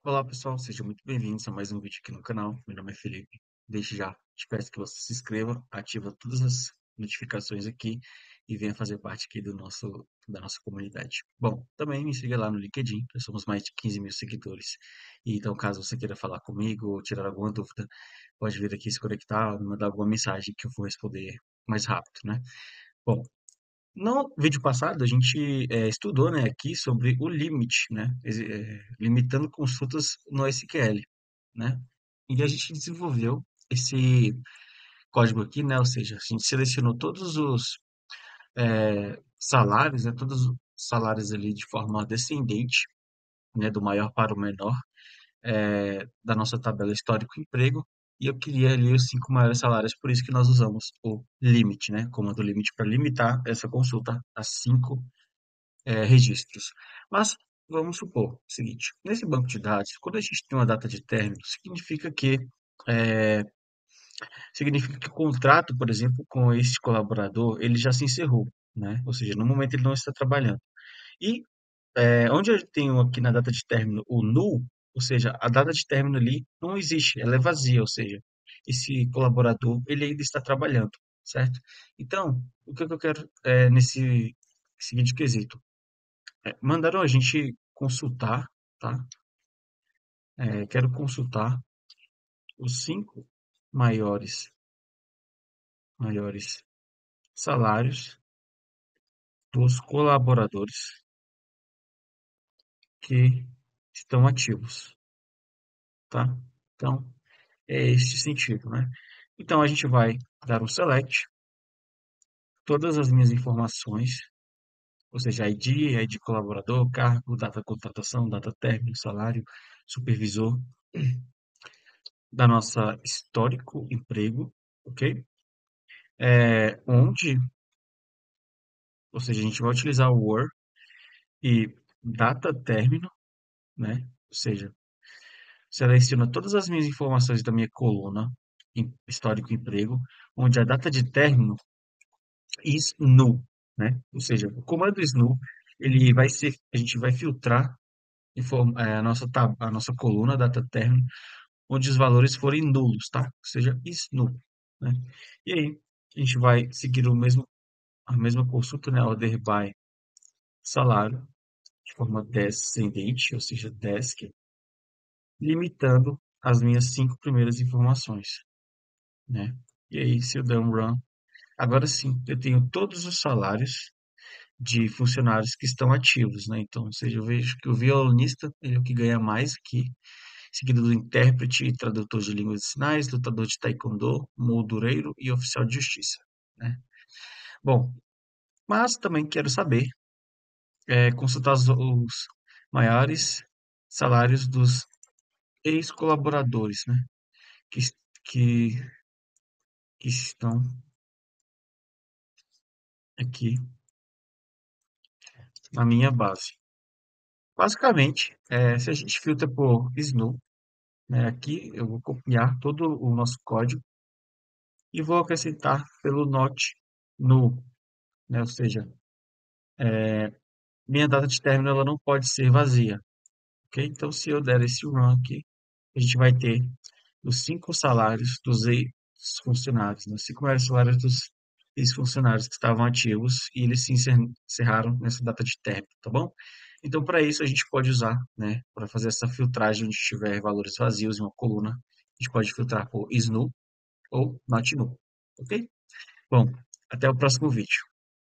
Olá pessoal, sejam muito bem-vindos a mais um vídeo aqui no canal. Meu nome é Felipe. Desde já te peço que você se inscreva, ativa todas as notificações aqui e venha fazer parte aqui da nossa comunidade. Bom, também me siga lá no LinkedIn, nós somos mais de 15 mil seguidores. E então, caso você queira falar comigo ou tirar alguma dúvida, pode vir aqui se conectar, me mandar alguma mensagem que eu vou responder mais rápido, né? Bom, no vídeo passado, a gente estudou, né, aqui sobre o limit, né, limitando consultas no SQL, né, e a gente desenvolveu esse código aqui, né, ou seja, a gente selecionou todos os salários, né, todos os salários ali de forma descendente, né, do maior para o menor, da nossa tabela histórico-emprego, e eu queria ali os 5 maiores salários, por isso que nós usamos o limit, né, comando limit para limitar essa consulta a 5 registros. Mas vamos supor o seguinte: nesse banco de dados, quando a gente tem uma data de término, é, significa que o contrato, por exemplo, com esse colaborador, ele já se encerrou, né? Ou seja, no momento ele não está trabalhando. E onde eu tenho aqui na data de término o null, ou seja, a data de término ali não existe, ela é vazia, ou seja, esse colaborador ele ainda está trabalhando, certo? Então, o que eu quero nesse seguinte quesito? Mandaram a gente consultar, tá? Quero consultar os 5 maiores salários dos colaboradores que estão ativos, tá? Então, é esse sentido, né? Então, a gente vai dar um select, todas as minhas informações, ou seja, ID colaborador, cargo, data de contratação, data término, salário, supervisor, da nossa histórico emprego, ok? Onde, ou seja, a gente vai utilizar o where e data término, né? Ou seja, seleciona todas as minhas informações da minha coluna histórico emprego, onde a data de término is null, né? Ou seja, o comando is null, ele vai ser, a gente vai filtrar a nossa coluna data término, onde os valores forem nulos, tá? Ou seja, is null, né? E aí, a gente vai seguir a mesma consulta, né? Order by salário, de forma descendente, ou seja, desk, limitando as minhas 5 primeiras informações, né? E aí, se eu der um run, agora sim, eu tenho todos os salários de funcionários que estão ativos, né? Então, ou seja, eu vejo que o violonista ele é o que ganha mais aqui, seguido do intérprete e tradutor de línguas de sinais, lutador de taekwondo, moldureiro e oficial de justiça, né? Bom, mas também quero saber, consultar os maiores salários dos ex-colaboradores, né? Que, que, que estão aqui na minha base. Basicamente, se a gente filtra por SNU, né, aqui eu vou copiar todo o nosso código e vou acrescentar pelo not null, né, ou seja, minha data de término ela não pode ser vazia, ok? Então, se eu der esse run aqui, a gente vai ter os 5 salários dos ex-funcionários, né, os 5 maiores salários dos ex-funcionários que estavam ativos e eles se encerraram nessa data de término, tá bom? Então, para isso, a gente pode usar, né, para fazer essa filtragem onde tiver valores vazios em uma coluna, a gente pode filtrar por is null ou not null, ok? Bom, até o próximo vídeo.